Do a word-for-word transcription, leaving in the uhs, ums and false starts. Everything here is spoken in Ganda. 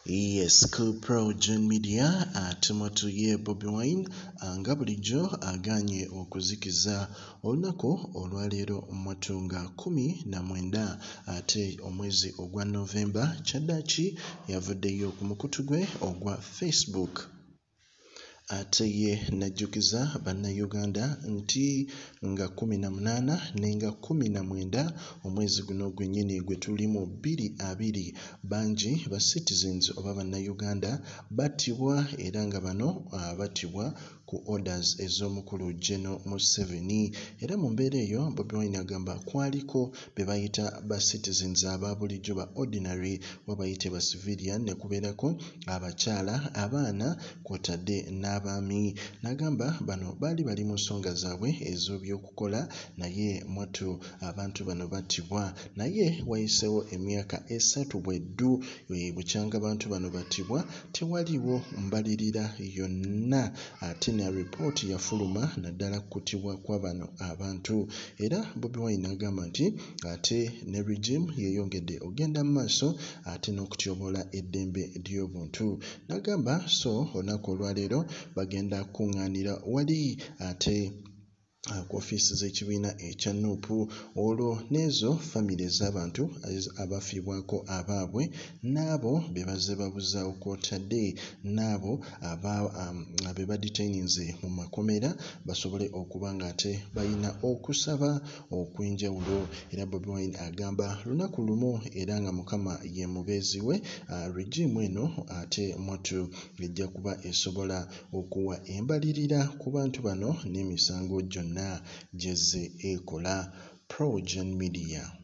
Yes, ku Pro-Gen Media tumatu ye Bobi Wine nga bulijjo aganye okuzikiza olunaku olwaleero mwatunga kumi na mwenda ate omwezi ogwa November kyaddaaki yavuddeyo ku mukutu gwe ogwa Facebook. Ate ye najjukiza bannayuganda nti nga kumi na munaana nenga kumi na mwenda omwezi guno gwennyini gwe tulimu bbiri abiri bangi ba citizens oba bannayuganda battibwa era nga bano uh, battibwa ku orders ez'omukulu General Museveni. Era mu mbeera eyo Bobi Wine agamba kwaliko be bayita ba citizens aba bulijjo ba ordinary wabayite ba civilian ne kubeerako abakyala abaana kwotadde n'abaami. N'agamba bano baali bali mu nsonga zaabwe ez'ebyokukola naye mwattu abantu bano battibwa naye wayiseewo emyaka esatu bweddu bukyanga abantu bano battibwa tewaliwo mbalirira yonna ate na ripooti yafuluma naddala kuttibwa kwa bano abantu. Era Bobi Wine agamba nti ate ne regime yeyongedde ogenda mu maaso ate n'okutyoboola eddembe ly'obuntu. N'agamba so olunaku olwaleero bagenda kuŋŋaanira wali ate ku ofiisi z'ekibiina ekya Nuupu olwo n'ezo famire z'abantu abafiibwako abaabwe n'abo be bazze babuzaawo kwotadde n'abo be badetaininze mu makomera basobole okuba nga ate balina okusaba okw'enjawulo. Era Bobi Wine agamba lunaku lumu era nga Mukama ye mubeezi we regime eno ate mwattu ejja kuba esobola okuwa embalirira ku bantu bano n'emisango gyonna gyezze ekola. Pro-Gen Media.